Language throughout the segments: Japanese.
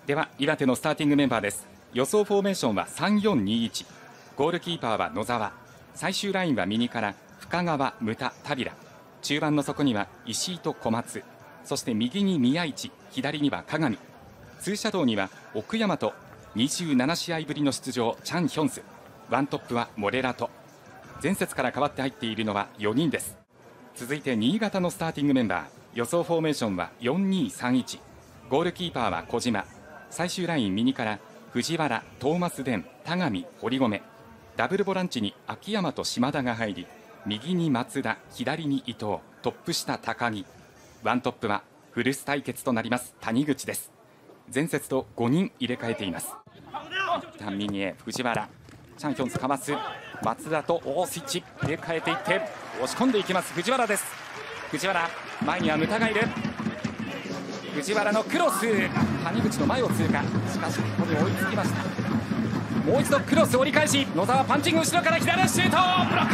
では岩手のスターティングメンバーです。予想フォーメーションは 3-4-2-1。 ゴールキーパーは野沢、最終ラインは右から深川、牟田、田平、中盤の底には石井と小松、そして右に宮市、左には鏡、ツーシャドウには奥山と27試合ぶりの出場チャン・ヒョンス、ワントップはモレラと、前節から代わって入っているのは4人です。続いて新潟のスターティングメンバー、予想フォーメーションは 4-2-3-1。 ゴールキーパーは小島、最終ライン右から藤原、トーマス・デン、田上、堀米、ダブルボランチに秋山と島田が入り、右に松田、左に伊藤、トップ下高木、ワントップは古巣対決となります谷口です。前節と5人入れ替えています。右へ藤原、チャン・ヒョンスかわす、松田とスイッチ入れ替えていって押し込んでいきます藤原です。藤原、前には牟田がいる。藤原のクロス、谷口の前を通過、しかしここで追いつきました。もう一度クロス折り返し、野沢パンチング後ろから左シュート、ブロック、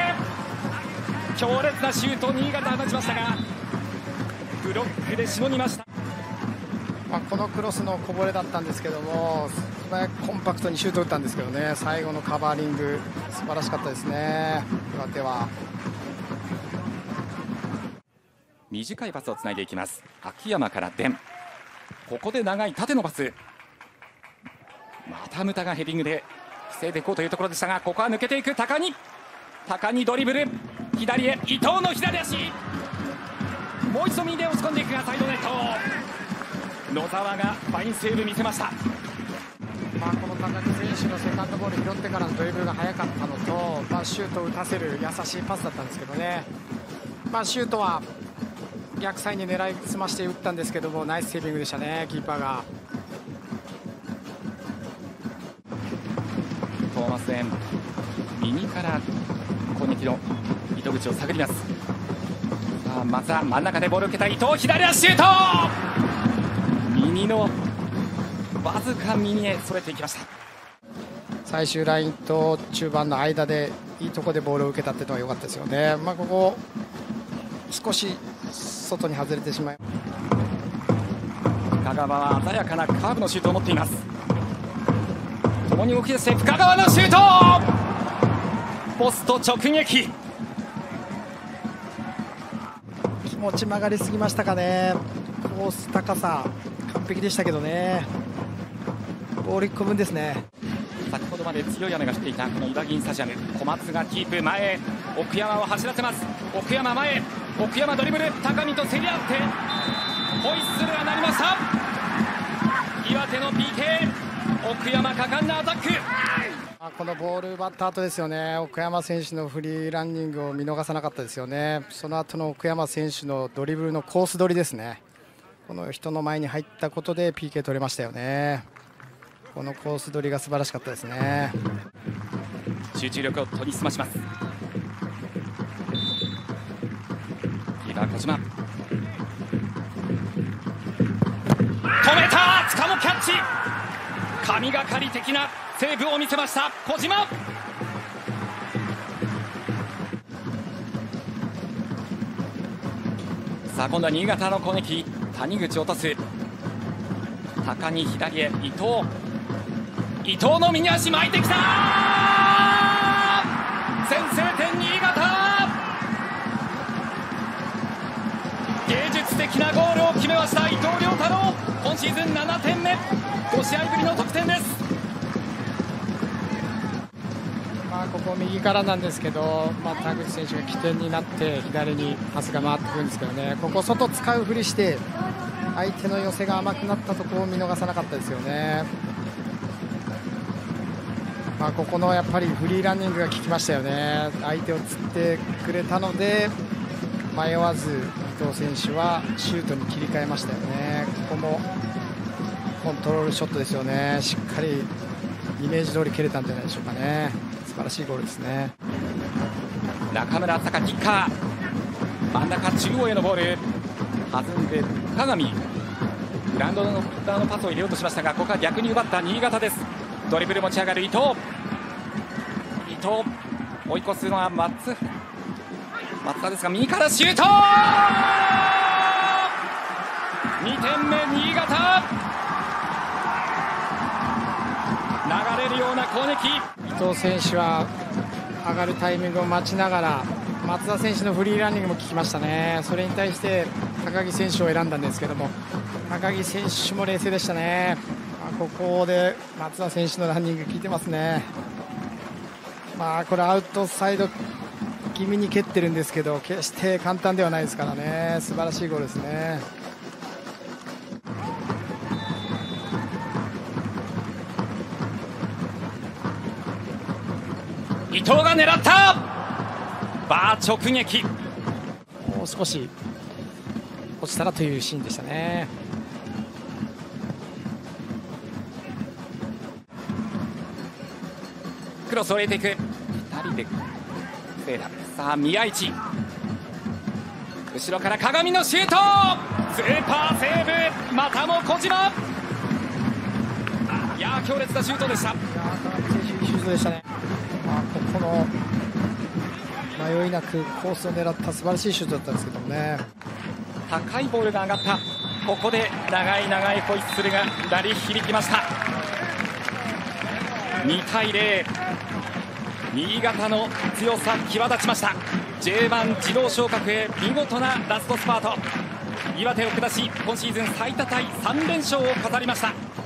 強烈なシュート新潟放ちましたがブロックでしのぎました。 このクロスのこぼれだったんですけども、素早くコンパクトにシュート打ったんですけどね、最後のカバーリング素晴らしかったですね。岩手は短いパスをつないでいきます。秋山からデン、ここで長い縦のパス、また牟田がヘディングで防いでいこうというところでしたが、ここは抜けていく高木ドリブル、左へ伊藤の左足、もう一度右で押し込んでいくがサイドネット、野沢がファインセーブ見せました。 この高木選手のセカンドボール拾ってからのドリブルが速かったのと、シュートを打たせる優しいパスだったんですけどね、シュートは逆サイに狙いすまして打ったんですけども、ナイスセービングでしたね、キーパーが。 トーマス・エン、右から攻撃の糸口を探ります。まずは真ん中でボールを受けた伊藤、左足シュート、右のわずか右へそれていきました。 最終ラインと中盤の間でいいところでボールを受けたっていうのは良かったですよね。ここ少し外に外れてしまい、 深川は鮮やかなカーブのシュートを持っています。共に動き出して深川のシュート、ポスト直撃、 気持ち曲がりすぎましたかね。コース高さ完璧でしたけどね、ボール1個分ですね。 先ほどまで強い雨が降っていたこの岩銀スタジアム、小松がキープ、前へ奥山を走らせます。奥山前へ、奥山ドリブル、高見と競り合ってホイッスルが鳴りました。岩手の PK、 奥山果敢なアタック。 このボール奪った後ですよね、奥山選手のフリーランニングを見逃さなかったですよね。その後の奥山選手のドリブルのコース取りですね、この人の前に入ったことで PK 取れましたよね。このコース取りが素晴らしかったですね。 集中力を取り澄まします。キーパー小島、止めた、塚のキャッチ、神がかり的なセーブを見せました小島。さあ今度は新潟の攻撃、谷口落とす、高木左へ、伊藤の右足巻いてきた、先制点新潟、芸術的なゴールを決めました伊藤涼太郎、今シーズン7点目、5試合ぶりの得点です。 ここ右からなんですけど、田口選手が起点になって左にパスが回ってくるんですけどね、ここ外使うふりして相手の寄せが甘くなったところを見逃さなかったですよね。ここのやっぱりフリーランニングが効きましたよね。相手を釣ってくれたので迷わず伊藤選手はシュートに切り替えましたよね。ここもコントロールショットですよね。しっかりイメージ通り蹴れたんじゃないでしょうかね。素晴らしいゴールですね。 中村朝香キッカー、真ん中中央へのボール弾んで鏡、グラウンドのパスを入れようとしましたが、ここは逆に奪った新潟です。ドリブル持ち上がる伊藤、追い越すのは松田ですが、右からシュート、2点目新潟、 な攻撃。 伊藤選手は上がるタイミングを待ちながら、松田選手のフリーランニングも効きましたね。それに対して高木選手を選んだんですけども、高木選手も冷静でしたね。ここで松田選手のランニング効いてますね。これアウトサイド気味に蹴ってるんですけど、決して簡単ではないですからね。素晴らしいゴールですね。 伊藤が狙った。バー直撃。 もう少し落ちたらというシーンでしたね。 クロスを入れていく。2人でセーダ。さあ宮市、後ろから鏡のシュート。スーパーセーブ。またも小島。いや強烈なシュートでした。 鏡選手いいシュートでしたね。ここの迷いなくコースを狙った素晴らしいシュートだったんですけどもね。 高いボールが上がった。ここで長い長いホイッスルが鳴り響きました。2対0。新潟の強さ際立ちました。 J1 自動昇格へ見事なラストスパート。岩手を下し今シーズン最多タイ3連勝を飾りました。